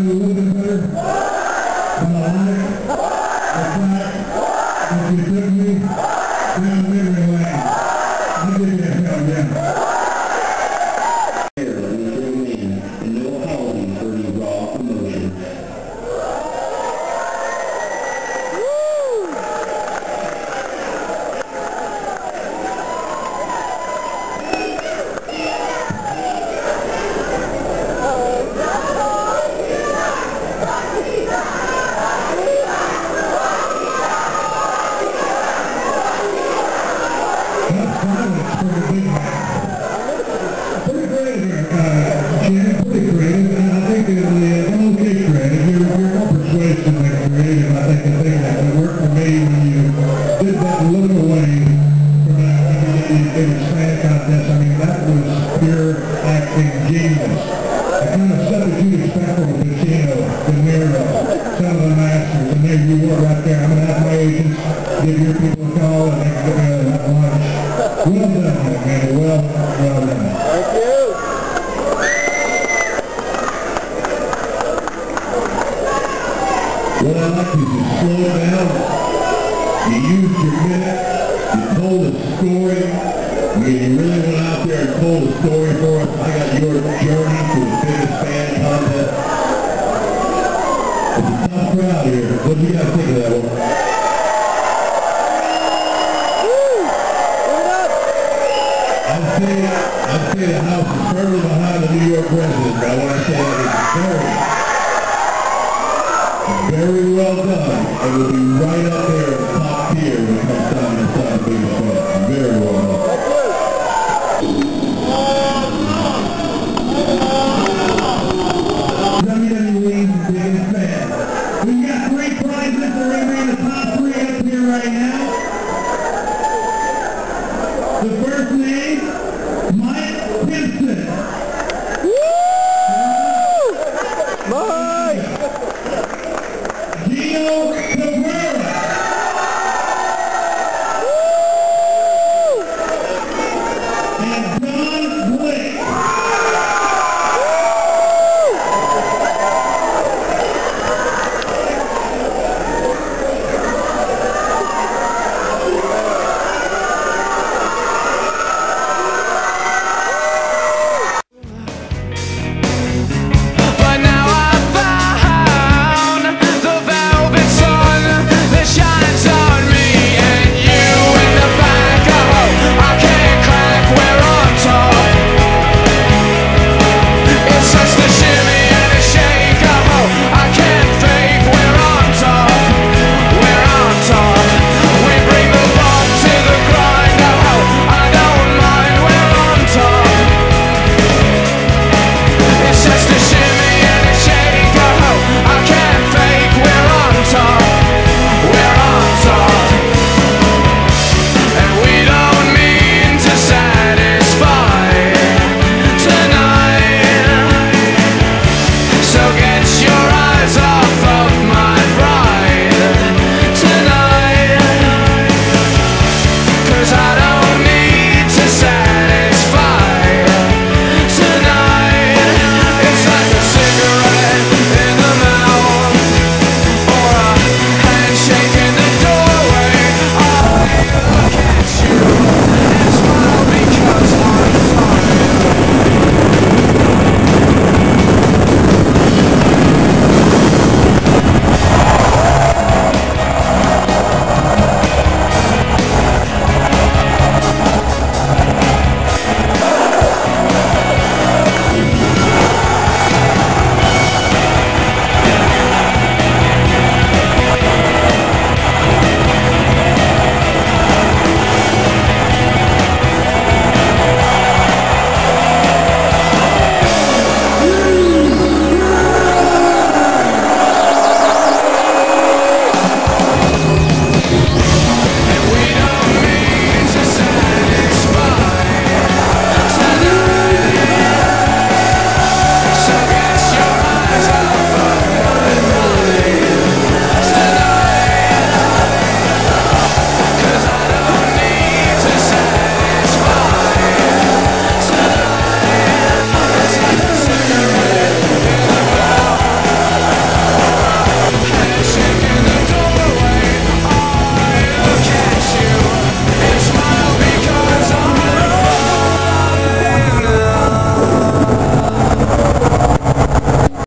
me a little bit better? But I like the fact that you took me down memory lane. I'll give you a hell yeah. No apology for any raw emotion. Give your people a call and they can get together and have lunch. Well done, man. Well done. Thank you. What I like is you slow down, you used your minute, you told a story. I mean, you really went out there and told a story for us. I got your journey to the biggest fan contest. It's a tough crowd here. What do you guys think of that one? I'd say the house is firmly behind the New York resident, but I want to say that it's very well done, and will be right up there